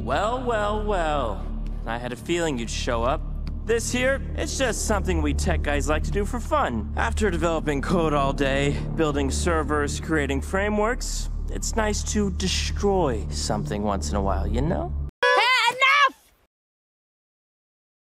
Well, well, well. I had a feeling you'd show up. This here, it's just something we tech guys like to do for fun. After developing code all day, building servers, creating frameworks, it's nice to destroy something once in a while, you know?